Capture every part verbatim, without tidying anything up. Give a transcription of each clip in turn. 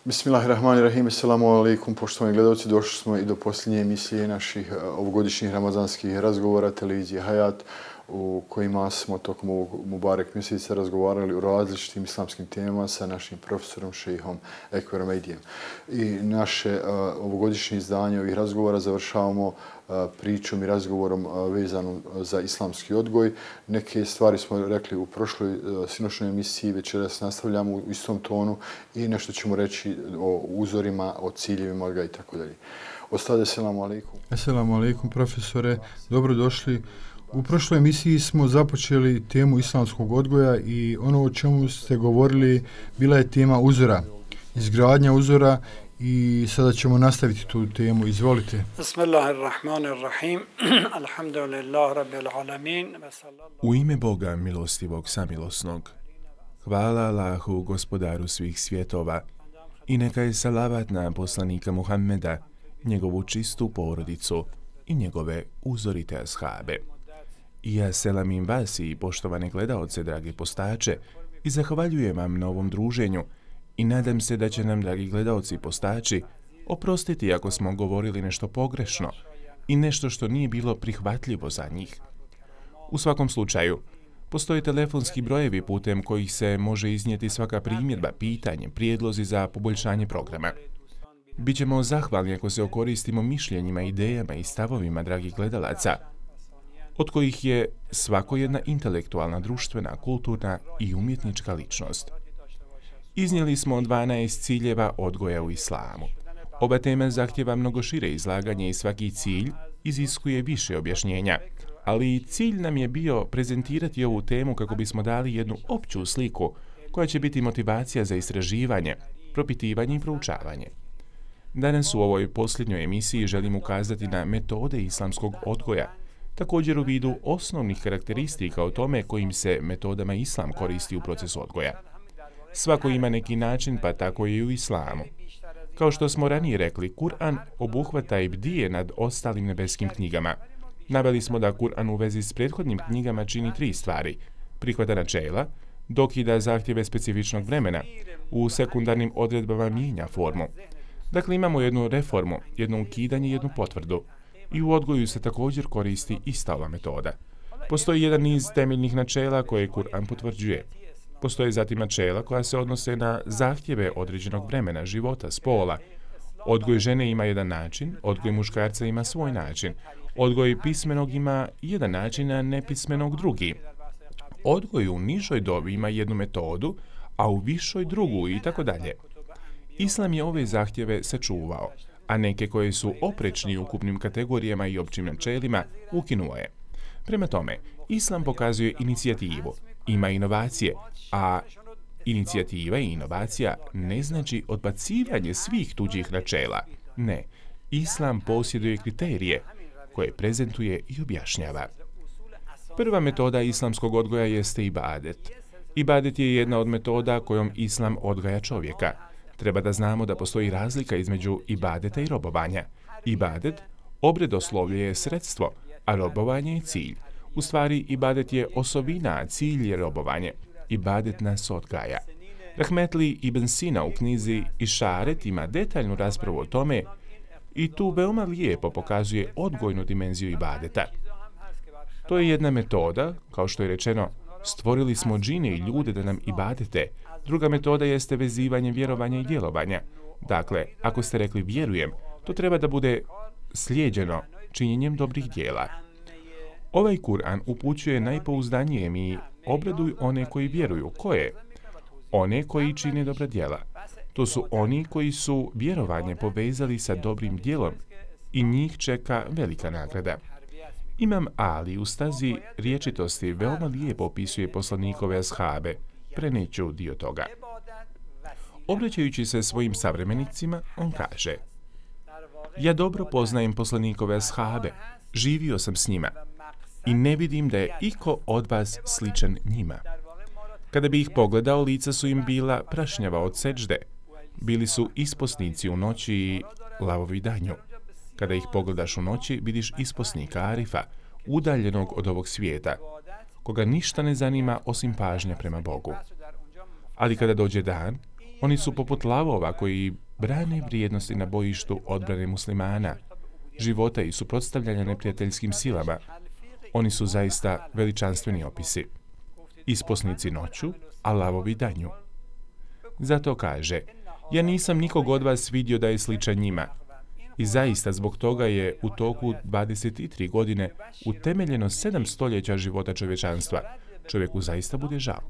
Bismillahirrahmanirrahim, assalamu alaikum, poštovani gledalci, došli smo i do posljednje emisije naših ovogodišnjih ramazanskih razgovora televizije Hayat, u kojima smo tokom ovog Mubarek mjeseca razgovarali o različitim islamskim temama sa našim profesorom šejhom Ekberom Ejdijem. I naše uh, ovogodišnje izdanje ovih razgovora završavamo uh, pričom i razgovorom uh, vezanom za islamski odgoj. Neke stvari smo rekli u prošloj uh, sinoćnoj emisiji, večeras nastavljamo u istom tonu i nešto ćemo reći o uzorima, o ciljevima ga i tako dalje. Ostade, assalamu alaikum. Assalamu alaikum, profesore. Dobrodošli. U prošloj emisiji smo započeli temu islamskog odgoja i ono o čemu ste govorili bila je tema uzora, izgradnja uzora, i sada ćemo nastaviti tu temu. Izvolite. Bismillahirrahmanirrahim. Alhamdulillah rabbil alamin. U ime Boga milostivog samilosnog. Hvala Allahu, gospodaru svih svjetova, i neka je salavat na poslanika Muhammeda, njegovu čistu porodicu i njegove uzorite ashabe. I ja selamim vas i poštovane gledaoce, dragi postače, i zahvaljujem vam na ovom druženju i nadam se da će nam, dragi gledaoci i postači, oprostiti ako smo govorili nešto pogrešno i nešto što nije bilo prihvatljivo za njih. U svakom slučaju, postoje telefonski brojevi putem kojih se može iznijeti svaka primjedba, pitanje, prijedlozi za poboljšanje programa. Bićemo zahvalni ako se okoristimo mišljenjima, idejama i stavovima dragih gledalaca, od kojih je svako jedna intelektualna, društvena, kulturna i umjetnička ličnost. Iznijeli smo dvanaest ciljeva odgoja u islamu. Oba tema zahtjeva mnogo šire izlaganje i svaki cilj iziskuje više objašnjenja, ali cilj nam je bio prezentirati ovu temu kako bismo dali jednu opću sliku koja će biti motivacija za istraživanje, propitivanje i proučavanje. Danas u ovoj posljednjoj emisiji želim ukazati na metode islamskog odgoja, također u vidu osnovnih karakteristika o tome kojim se metodama islam koristi u procesu odgoja. Svako ima neki način, pa tako i u islamu. Kao što smo ranije rekli, Kur'an obuhvata i bdije nad ostalim nebeskim knjigama. Naveli smo da Kur'an u vezi s prethodnim knjigama čini tri stvari. Prihvata načela, dokida zahtjeve specifičnog vremena, u sekundarnim odredbama mijenja formu. Dakle, imamo jednu reformu, jedno ukidanje i jednu potvrdu. I u odgoju se također koristi ista ova metoda. Postoji jedan niz temeljnih načela koje Kur'an potvrđuje. Postoje zatim načela koja se odnose na zahtjeve određenog vremena, života, spola. Odgoj žene ima jedan način, odgoj muškarca ima svoj način. Odgoj pismenog ima jedan način, a nepismenog drugi. Odgoj u nižoj dobi ima jednu metodu, a u višoj drugu i tako dalje. Islam je ove zahtjeve sačuvao, a neke koje su oprečni ukupnim kategorijama i općim načelima ukinuo je. Prema tome, Islam pokazuje inicijativu, ima inovacije, a inicijativa i inovacija ne znači odbacivanje svih tuđih načela. Ne, Islam posjeduje kriterije koje prezentuje i objašnjava. Prva metoda islamskog odgoja jeste ibadet. Ibadet je jedna od metoda kojom Islam odgaja čovjeka. Treba da znamo da postoji razlika između ibadeta i robovanja. Ibadet, obredoslovlje je sredstvo, a robovanje je cilj. U stvari, ibadet je osobina, a cilj je robovanje. Ibadet nas odgaja. Rahmetli Ibn Sina u knjizi Išaret ima detaljnu raspravu o tome i tu veoma lijepo pokazuje odgojnu dimenziju ibadeta. To je jedna metoda, kao što je rečeno, stvorili smo džine i ljude da nam ibadete. Druga metoda jeste vezivanje vjerovanja i djelovanja. Dakle, ako ste rekli vjerujem, to treba da bude slijeđeno činjenjem dobrih djela. Ovaj Kur'an upućuje najpouzdanije mi obraduj one koji vjeruju. Koje? One koji čine dobra djela. To su oni koji su vjerovanje povezali sa dobrim djelom i njih čeka velika nagrada. Imam Ali u stazi riječitosti veoma lijepo opisuje poslanikove ashabe. Preneću dio toga. Obraćajući se svojim savremenicima, on kaže: ja dobro poznajem poslanikove ashabe, živio sam s njima i ne vidim da je iko od vas sličan njima. Kada bi ih pogledao, lica su im bila prašnjava od seđde. Bili su isposnici u noći i lavovi danju. Kada ih pogledaš u noći, vidiš isposnika Arifa, udaljenog od ovog svijeta, koga ništa ne zanima osim pažnja prema Bogu. Ali kada dođe dan, Oni su poput lavova koji brane vrijednosti na bojištu odbrane muslimana, života i suprotstavljanja neprijateljskim silama. Oni su zaista veličanstveni opisi. Isposnici noću, a lavovi danju. Zato kaže, ja nisam nikog od vas vidio da je sličan njima. I zaista zbog toga je u toku dvadeset tri godine utemeljeno sedam stoljeća života čovječanstva. Čovjeku zaista bude žao.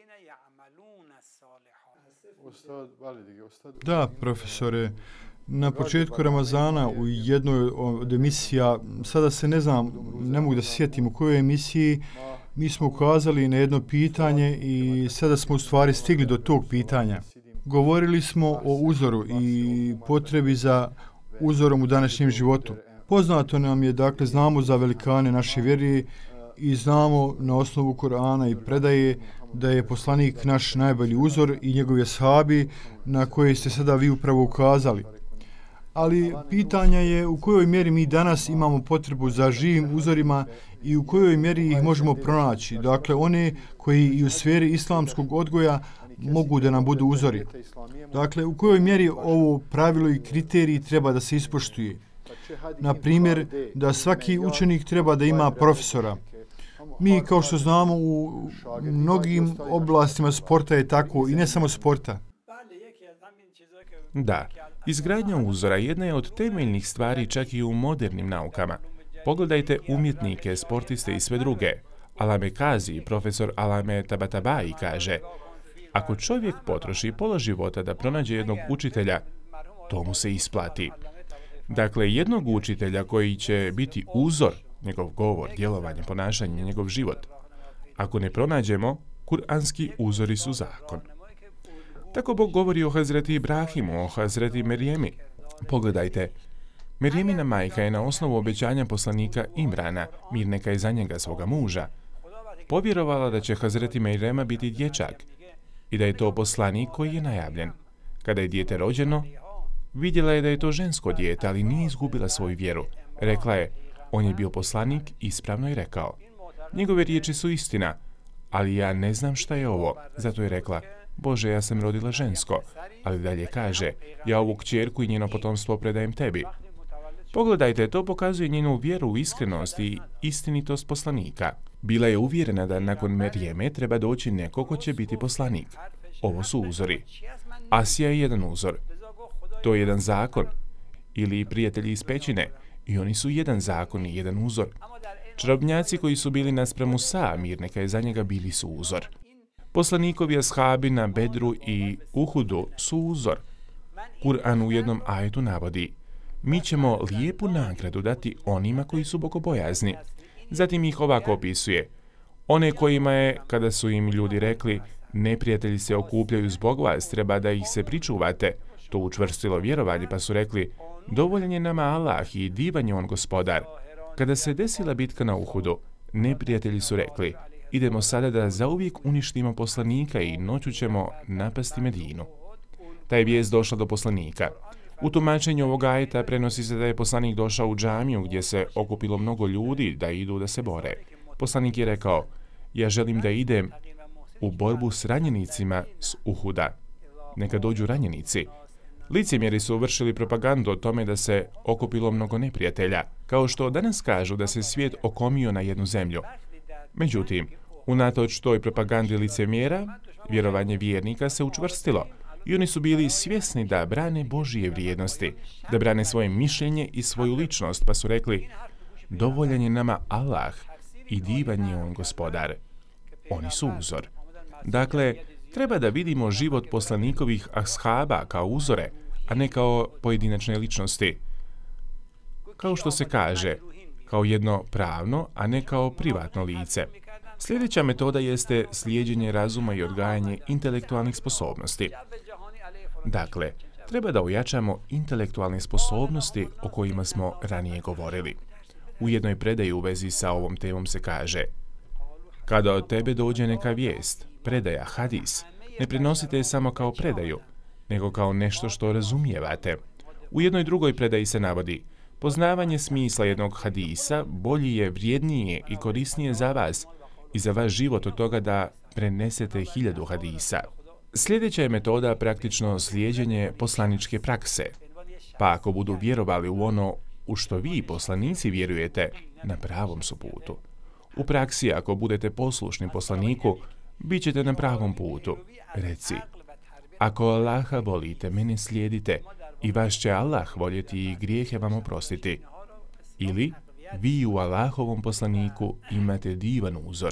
Da, profesore, na početku Ramazana u jednoj od emisija, sada se ne znam, ne mogu da se sjetim u kojoj emisiji, mi smo ukazali na jedno pitanje i sada smo u stvari stigli do tog pitanja. Govorili smo o uzoru i potrebi za uzorom u današnjem životu. Poznato nam je, dakle, znamo za velikane naše vjere i znamo na osnovu Korana i predaje da je poslanik naš najbolji uzor i njegovi ashabi na koje ste sada vi upravo ukazali. Ali pitanja je u kojoj mjeri mi danas imamo potrebu za živim uzorima i u kojoj mjeri ih možemo pronaći. Dakle, one koji i u sferi islamskog odgoja mogu da nam budu uzori. Dakle, u kojoj mjeri ovo pravilo i kriteriji treba da se ispoštuje. Na primjer, da svaki učenik treba da ima profesora. Mi, kao što znamo, u mnogim oblastima sporta je tako i ne samo sporta. Da, izgradnja uzora jedna je od temeljnih stvari čak i u modernim naukama. Pogledajte umjetnike, sportiste i sve druge. Alame Kazi, profesor Alame Tabatabai kaže, ako čovjek potroši pola života da pronađe jednog učitelja, to mu se isplati. Dakle, jednog učitelja koji će biti uzor, njegov govor, djelovanje, ponašanje, njegov život. Ako ne pronađemo, kuranski uzori su zakon. Tako Bog govori o Hazreti Ibrahimu, o Hazreti Merijemi. Pogledajte, Merijemina majka je na osnovu obećanja poslanika Imrana, mir neka je za njega svoga muža, povjerovala da će Hazreti Merijema biti dječak i da je to poslanik koji je najavljen. Kada je dijete rođeno, vidjela je da je to žensko dijete, ali nije izgubila svoju vjeru. Rekla je, on je bio poslanik, ispravno je rekao. Njegove riječi su istina, ali ja ne znam šta je ovo. Zato je rekla, Bože, ja sam rodila žensko, ali dalje kaže, ja ovu kćerku i njeno potomstvo predajem tebi. Pogledajte, to pokazuje njenu vjeru u iskrenost i istinitost poslanika. Bila je uvjerena da nakon Merijeme treba doći neko ko će biti poslanik. Ovo su uzori. Asija je jedan uzor. To je jedan zakon. Ili prijatelji iz pećine. I oni su jedan zakon i jedan uzor. Čarobnjaci koji su bili naspram Musa, mir neka je za njega, bili su uzor. Poslanikovi ashabi na Bedru i Uhudu su uzor. Kur'an u jednom ajetu navodi, mi ćemo lijepu nagradu dati onima koji su bogobojazni. Zatim ih ovako opisuje. One kojima je, kada su im ljudi rekli, neprijatelji se okupljaju zbog vas, treba da ih se pričuvate, to učvrstilo vjerovanje, pa su rekli, dovoljan je nama Allah i divan je on gospodar. Kada se desila bitka na Uhudu, neprijatelji su rekli, idemo sada da zauvijek uništimo poslanika i noću ćemo napasti Medinu. Ta je vijest došla do poslanika. U tumačenju ovog ajeta prenosi se da je poslanik došao u džamiju gdje se okupilo mnogo ljudi da idu da se bore. Poslanik je rekao, ja želim da idem u borbu s ranjenicima s Uhuda. Neka dođu ranjenici. Licemjeri su vršili propagandu o tome da se okupilo mnogo neprijatelja, kao što danas kažu da se svijet okomio na jednu zemlju. Međutim, unatoč toj propagandi licemjera, vjerovanje vjernika se učvrstilo i oni su bili svjesni da brane Božije vrijednosti, da brane svoje mišljenje i svoju ličnost, pa su rekli, dovoljan je nama Allah i divan je on gospodar. Oni su uzor. Dakle, treba da vidimo život poslanikovih ashaba kao uzore, a ne kao pojedinačne ličnosti. Kao što se kaže, kao jedno pravno, a ne kao privatno lice. Sljedeća metoda jeste slijeđenje razuma i odgajanje intelektualnih sposobnosti. Dakle, treba da ojačamo intelektualne sposobnosti o kojima smo ranije govorili. U jednoj predaji u vezi sa ovom temom se kaže, kada od tebe dođe neka vijest, predaja, hadis, ne prenosite je samo kao predaju, nego kao nešto što razumijevate. U jednoj drugoj predaji se navodi, poznavanje smisla jednog hadisa bolji je, vrijednije i korisnije za vas i za vaš život od toga da prenesete hiljadu hadisa. Sljedeća je metoda praktično slijeđenje poslaničke prakse. Pa ako budu vjerovali u ono u što vi, poslanici, vjerujete, na pravom su putu. U praksi, ako budete poslušni poslaniku, bit ćete na pravom putu. Reci, ako Allaha volite, mene slijedite i vaš će Allah voljeti i grijehe vam oprostiti. Ili, vi u Allahovom poslaniku imate divan uzor.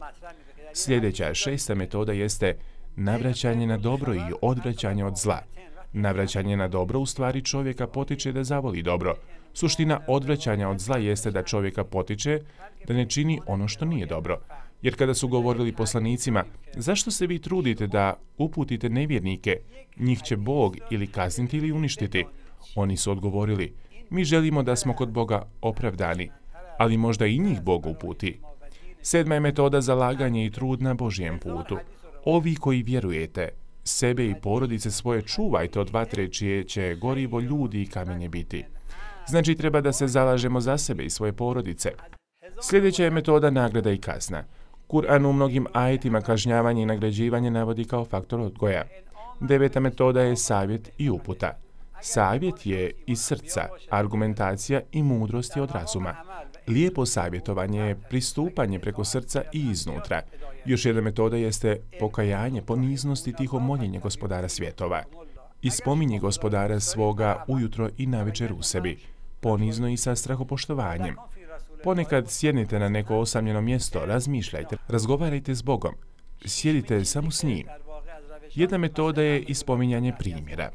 Sljedeća, šesta metoda jeste navraćanje na dobro i odvraćanje od zla. Navraćanje na dobro u stvari čovjeka potiče da zavoli dobro. Suština odvraćanja od zla jeste da čovjeka potiče da ne čini ono što nije dobro. Jer kada su govorili poslanicima, zašto se vi trudite da uputite nevjernike, njih će Bog ili kazniti ili uništiti? Oni su odgovorili, mi želimo da smo kod Boga opravdani, ali možda i njih Bog uputi. Sedma je metoda zalaganje i trud na Božijem putu. Ovi koji vjerujete, sebe i porodice svoje čuvajte od vatre čije će gorivo ljudi i kamenje biti. Znači treba da se zalažemo za sebe i svoje porodice. Sljedeća je metoda nagrada i kazna. Kur'an u mnogim ajetima kažnjavanje i nagrađivanje navodi kao faktor odgoja. Deveta metoda je savjet i uputa. Savjet je iz srca, argumentacija i mudrost je od razuma. Lijepo savjetovanje je pristupanje preko srca i iznutra. Još jedna metoda jeste pokajanje, poniznost i tiho moljenje Gospodara svjetova. I spominje Gospodara svoga ujutro i navečer u sebi, ponizno i sa strahopoštovanjem. Ponekad sjednite na neko osamljeno mjesto, razmišljajte, razgovarajte s Bogom, sjedite samo s njim. Jedna metoda je i spominjanje primjera.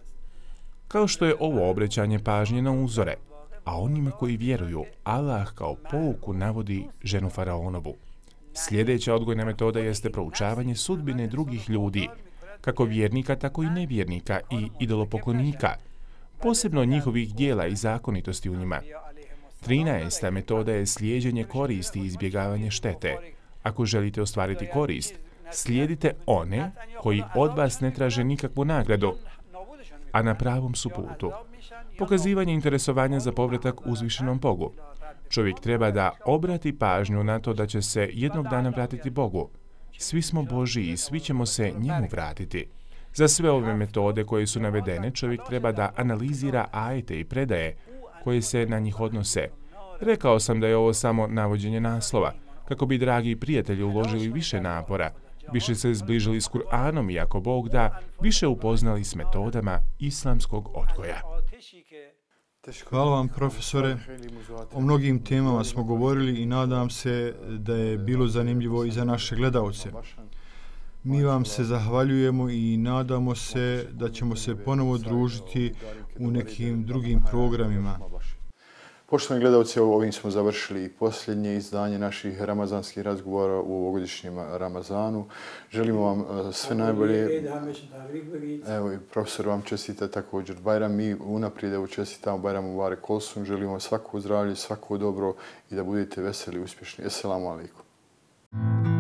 Kao što je ovo obraćanje pažnje na uzore, a onima koji vjeruju, Allah kao pouku navodi ženu Faraonovu. Sljedeća odgojna metoda jeste proučavanje sudbine drugih ljudi, kako vjernika, tako i nevjernika i idolopoklonika, posebno njihovih dijela i zakonitosti u njima. Trinaesta metoda je slijeđenje koristi i izbjegavanje štete. Ako želite ostvariti korist, slijedite one koji od vas ne traže nikakvu nagradu, a na pravom su putu. Pokazivanje interesovanja za povratak uzvišenom Bogu. Čovjek treba da obrati pažnju na to da će se jednog dana vratiti Bogu. Svi smo Božji i svi ćemo se njemu vratiti. Za sve ove metode koje su navedene, čovjek treba da analizira ajete i predaje koje se na njih odnose. Rekao sam da je ovo samo navođenje naslova, kako bi dragi prijatelji uložili više napora, više se zbližili s Kur'anom i ako Bog da, više upoznali s metodama islamskog odgoja. Hvala vam, profesore. O mnogim temama smo govorili i nadam se da je bilo zanimljivo i za naše gledalce. Mi vam se zahvaljujemo i nadamo se da ćemo se ponovo družiti u nekim drugim programima. Poštovani gledalci, ovim smo završili posljednje izdanje naših ramazanskih razgovora u ovogodišnjem Ramazanu. Želimo vam sve najbolje. Evo i profesor vam čestita također Bajram. Mi unaprijed evo čestitamo Bajram Mubarek olsun. Želimo svako zdravlje, svako dobro i da budete veseli i uspješni. Esselamu alaikum.